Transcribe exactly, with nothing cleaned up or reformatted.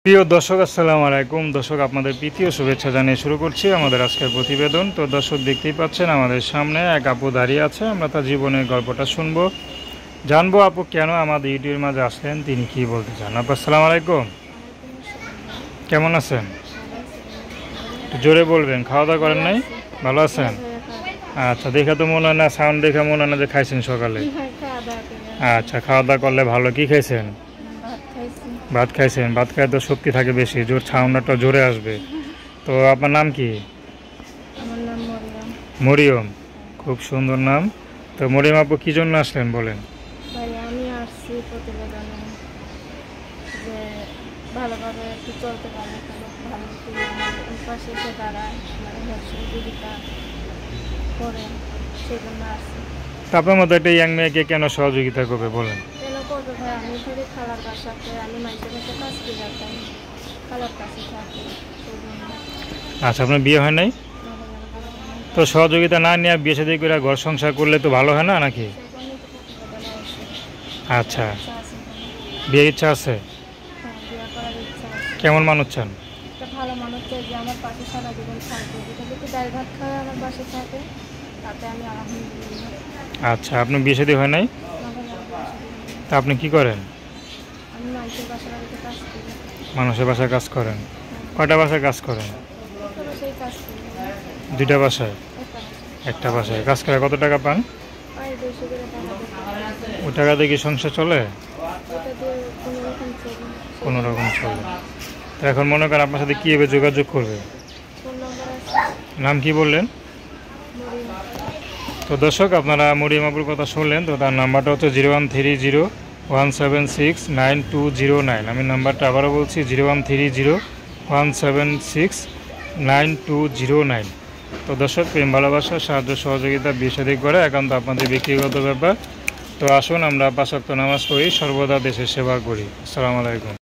প্রিয় দর্শক, আসসালামু আলাইকুম। দর্শক, আপনাদের প্রীতি ও শুভেচ্ছা জানিয়ে শুরু করছি আমাদের আজকের প্রতিবেদন। তো দর্শক, দেখতেই পাচ্ছেন আমাদের সামনে এক আপু দাঁড়িয়ে আছে। আমরা তার জীবনের গল্পটা শুনবো, জানবো আপু কেন আমাদের ইউটিউবের মাঝে আসলেন, তিনি কি বলতে চান। আপু আসসালামু আলাইকুম, কেমন আছেন? একটু জোরে বলবেন। খাওয়া দাওয়া করেন নাই? ভালো আছেন? আচ্ছা, দেখা তো মনে হয় না, সাউন্ড দেখে মনে হয় না যে খাইছেন সকালে। আচ্ছা, খাওয়া দাওয়া করলে ভালো। কি খাইছেন? ভাত খাইছেন। ভাত খাই তো শক্তি থাকে বেশি, জোর সাউন্ডটা জোরে আসবে। তো আপনার নাম কি? মরিয়ম, খুব সুন্দর নাম। তো মরিয়ম আপু, কি জন্য আসলেন বলেন? ভাই, আমি আসছি প্রতিবেদনে যে ভালোভাবে একটু চলতে পারে, ভালো পাশে এসে দাঁড়ায়, মানে সহযোগিতা করে, সেই জন্য আসছি। তা আপনার মতো একটা ইয়াং মেয়েকে কেন সহযোগিতা করবে বলেন? কেন করবে ভাই? আমি ধরি খালার বাসাতে, আমি মানুষের কাছে কাজ করে যেতাম, খালার কাছে থাকি, সেই জন্য। আচ্ছা, আপনার বিয়ে হয় নাই? তো সহযোগিতা না নিয়ে বিয়ে শাদী করে ঘর সংসার করলে তো ভালো হয় না নাকি? আচ্ছা, বিয়ের ইচ্ছা আছে? কেমন মানুষ চান? একটা ভালো মানুষ চাই যে আমার পাশে সারা জীবন থাকবে, এটা যদি ডাল ভাত খায় আমার পাশে থাকে, তাতে আমি আলহামদুলিল্লাহ। আচ্ছা, আপনার বিয়ে শাদী হয় নাই? তা আপনি কি করেন? আমি মানুষের বাসায় বাড়িতে কাজ করি। মানুষের বাসায় কাজ করেন? কয়টা বাসায় কাজ করেন? একটা বাসায় কাজ করি। দুইটা বাসায়? একটা বাসায় কাজ করে কত টাকা পান? প্রায় দুইশো করে টাকা দেয়। ওই টাকা দিয়ে কি সংসার চলে? ওটা দিয়ে কোনো রকম চলি। কোনো রকম চলে। তো এখন মনে করেন আপনার সাথে কীভাবে যোগাযোগ করবে? ফোন নাম্বার আছে। নাম কি বললেন? মরিয়ম। তো দর্শক, আপনারা মরিয়ম আপুর কথা শুনলেন। তো তার নাম্বারটা হচ্ছে zero one three zero one seven six nine two zero nine. আমি নাম্বারটা আবারও বলছি, zero one three zero one seven six nine two zero nine. তো দর্শক, প্রেম ভালোবাসা সাহায্য সহযোগিতা বিয়ে শাদী করে একান্ত আপনাদের ব্যক্তিগত ব্যাপার। তো আসুন আমরা পাঁচ ওয়াক্ত নামাজ পড়ি, সর্বদা দেশের সেবা করি। আসসালামু আলাইকুম।